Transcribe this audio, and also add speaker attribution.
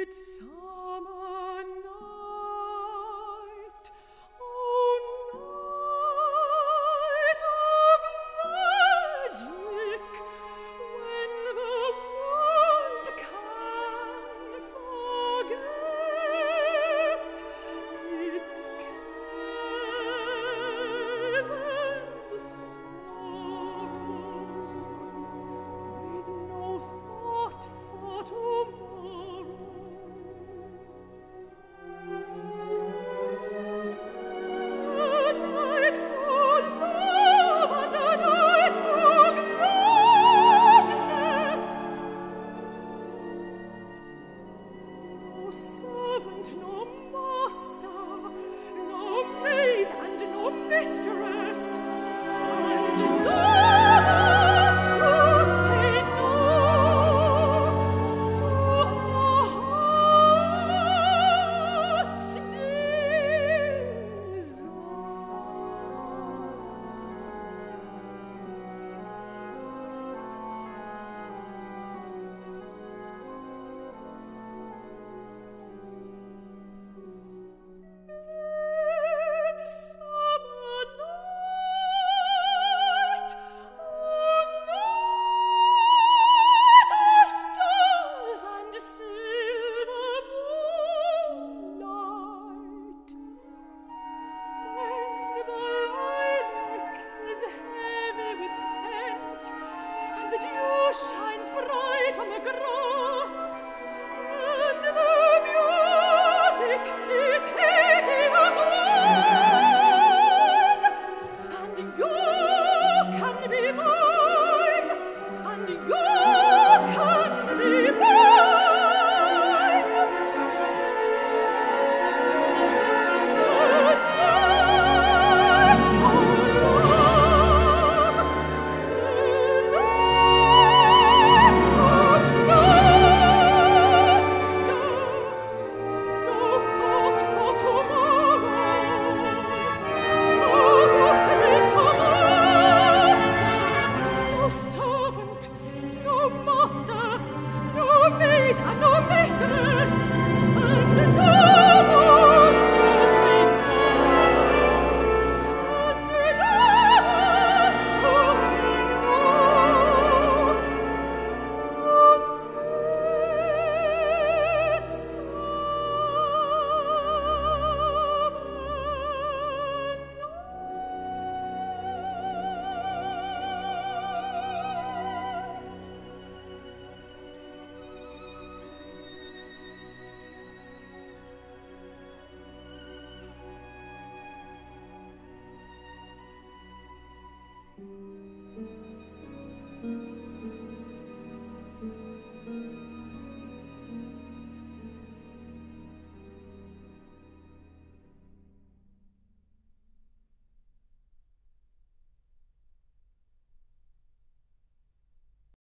Speaker 1: Midsummer night, oh night of magic, when the world can forget its cares and sorrow, with no thought for tomorrow. A night for love and a night for gladness. No servant, no master, no maid and no mistress, and none to say no to our heart's desire. Midsummer night, oh night of stars and silver moonlight, when the lilac is heavy with scent, and the dew shines bright on the grass, and the music is hazy as wine, and you can be mine, and you can be mine. Tonight for love, tonight for laughter, no thought for tomorrow, or what may come after. No servant, no master, no maid and no mistress.